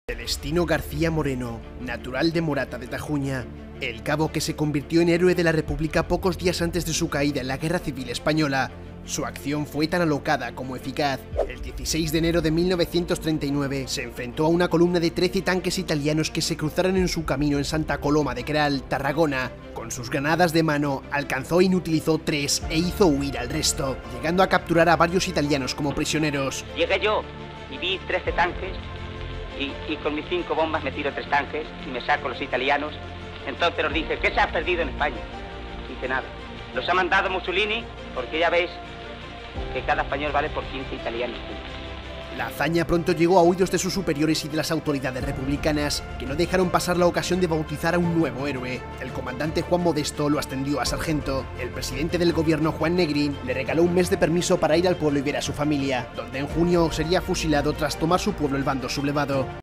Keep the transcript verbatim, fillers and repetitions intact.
Celestino García Moreno, natural de Morata de Tajuña, el cabo que se convirtió en héroe de la República pocos días antes de su caída en la Guerra Civil Española. Su acción fue tan alocada como eficaz. El dieciséis de enero de mil novecientos treinta y nueve se enfrentó a una columna de trece tanques italianos que se cruzaron en su camino en Santa Coloma de Queralt, Tarragona. Con sus granadas de mano, alcanzó e inutilizó tres e hizo huir al resto, llegando a capturar a varios italianos como prisioneros. Llegué yo y vi trece tanques y, y con mis cinco bombas me tiro tres tanques y me saco los italianos. Entonces los dije, ¿qué se ha perdido en España? Dice nada. Los ha mandado Mussolini porque ya veis que cada español vale por quince italianos. La hazaña pronto llegó a oídos de sus superiores y de las autoridades republicanas, que no dejaron pasar la ocasión de bautizar a un nuevo héroe. El comandante Juan Modesto lo ascendió a sargento. El presidente del gobierno, Juan Negrín, le regaló un mes de permiso para ir al pueblo y ver a su familia, donde en junio sería fusilado tras tomar su pueblo el bando sublevado.